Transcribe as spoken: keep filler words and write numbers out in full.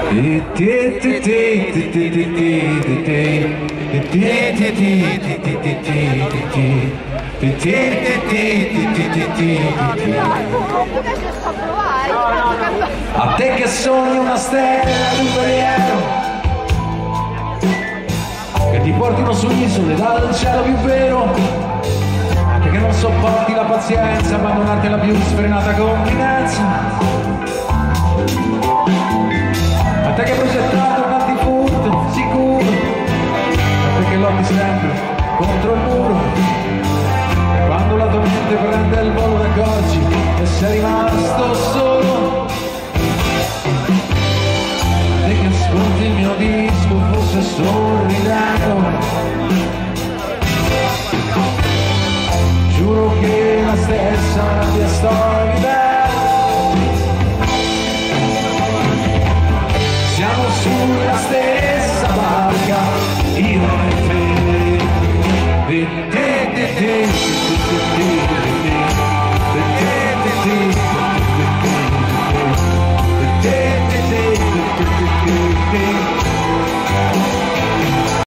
A te che sogni una stella di un veliero che ti portino su isole dal cielo più vero, a te che non sopporti la pazienza, abbandonarti alla più sfrenata confidenza, a te che hai progettato un antifurto sicuro, a te che lotti sempre contro il muro, e quando la tua mente prende il volo ti accorgi e sei rimasto solo. A te che ascolti il mio disco forse sorridendo, giuro che la stessa ti sto vivendo. Siamo sulla stessa